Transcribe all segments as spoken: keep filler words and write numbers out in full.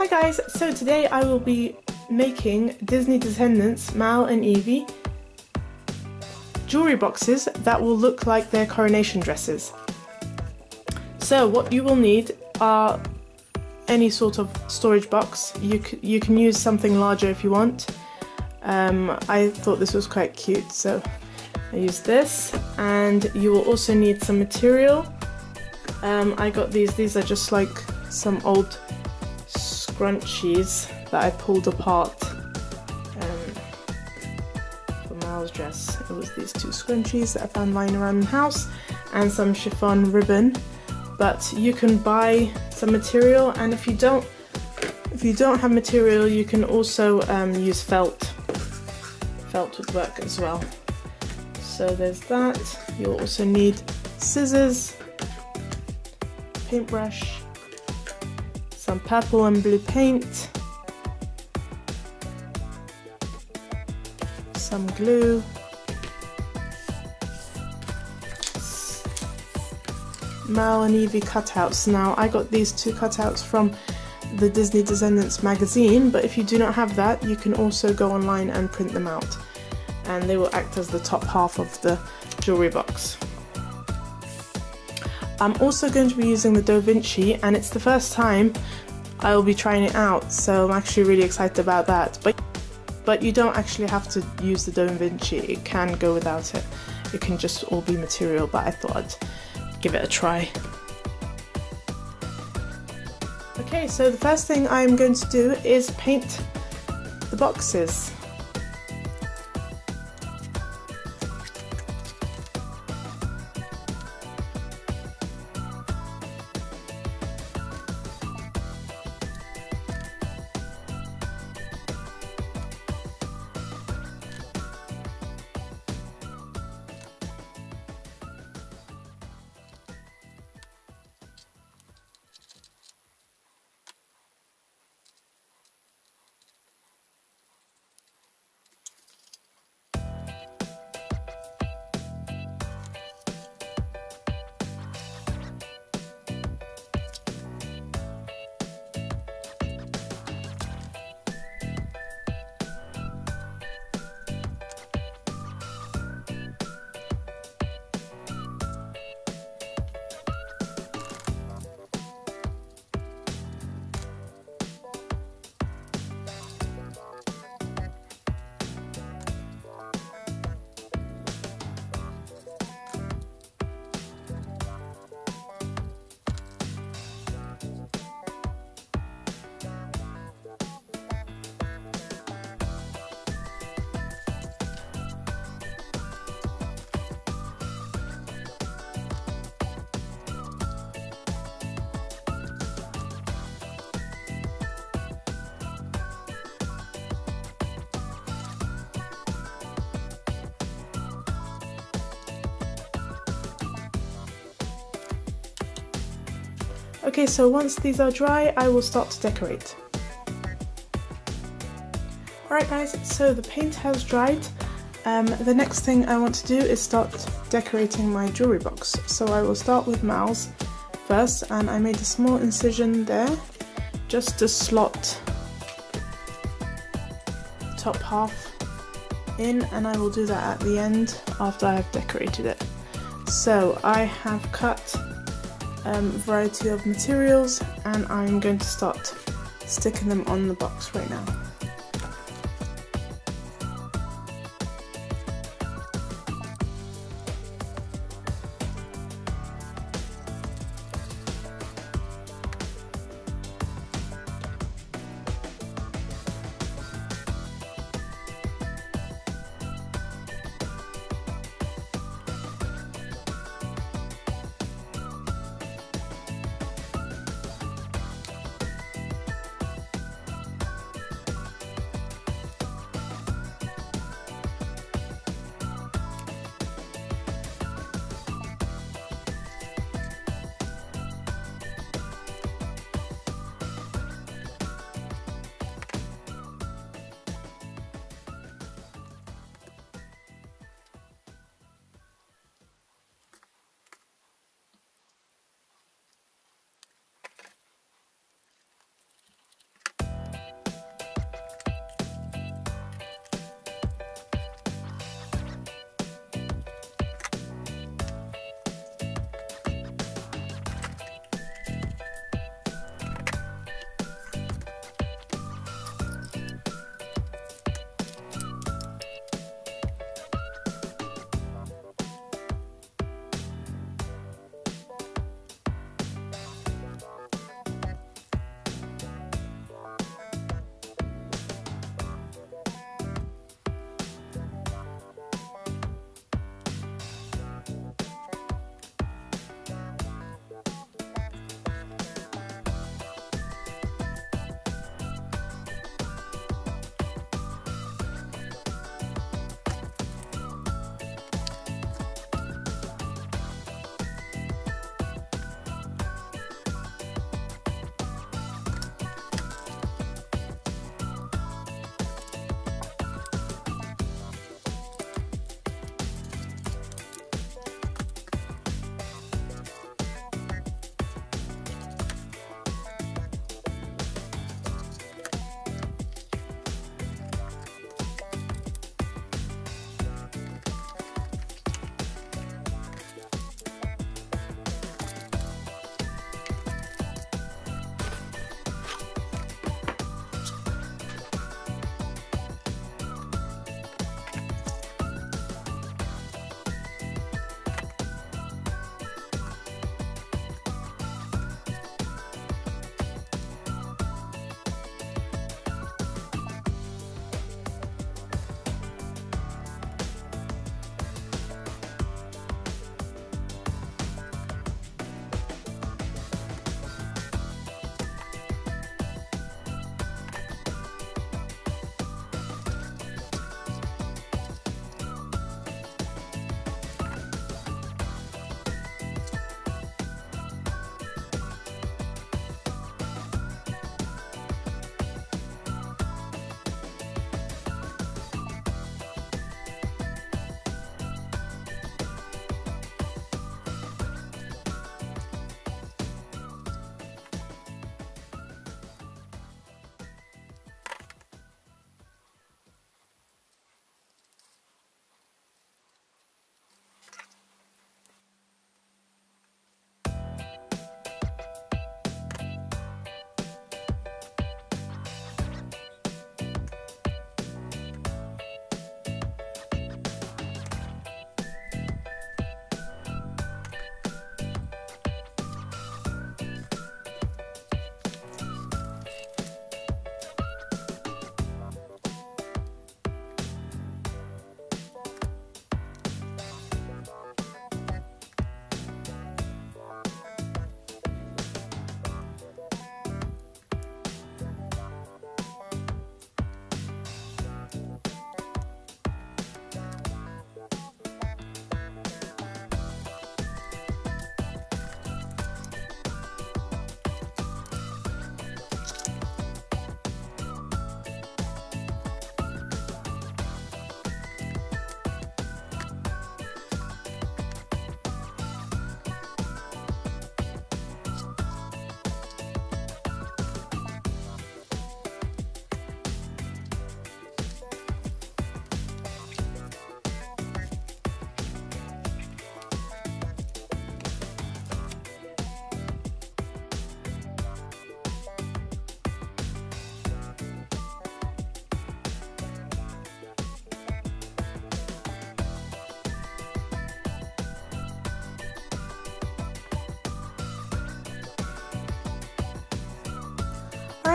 Hi guys, so today I will be making Disney Descendants Mal and Evie jewelry boxes that will look like their coronation dresses. So what you will need are any sort of storage box. You, c you can use something larger if you want. Um, I thought this was quite cute, so I used this. And you will also need some material. Um, I got these, these are just like some old scrunchies that I pulled apart um, for Mal's dress. It was these two scrunchies that I found lying around the house and some chiffon ribbon. But you can buy some material, and if you don't if you don't have material, you can also um, use felt. Felt would work as well. So there's that. You'll also need scissors, paintbrush, some purple and blue paint, some glue, Mal and Evie cutouts. Now I got these two cutouts from the Disney Descendants magazine, but if you do not have that, you can also go online and print them out, and they will act as the top half of the jewelry box. I'm also going to be using the Da Vinci, and it's the first time I will be trying it out, so I'm actually really excited about that. But but you don't actually have to use the Da Vinci, it can go without it. It can just all be material, but I thought I'd give it a try. Okay, so the first thing I'm going to do is paint the boxes. Okay, so once these are dry, I will start to decorate. Alright guys, so the paint has dried. Um, the next thing I want to do is start decorating my jewelry box. So I will start with Mal's first, and I made a small incision there just to slot the top half in, and I will do that at the end after I have decorated it. So I have cut Um, variety of materials, and I'm going to start sticking them on the box right now.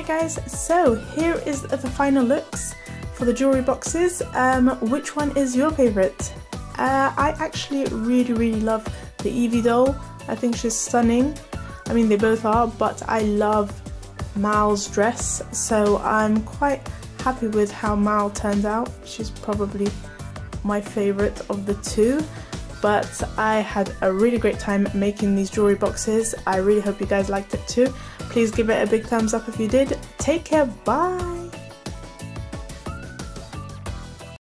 Alright guys, so here is the final looks for the jewellery boxes. Um, which one is your favourite? Uh, I actually really really love the Evie doll. I think she's stunning. I mean they both are, but I love Mal's dress, so I'm quite happy with how Mal turned out. She's probably my favourite of the two. But I had a really great time making these jewellery boxes. I really hope you guys liked it too. Please give it a big thumbs up if you did. Take care, bye!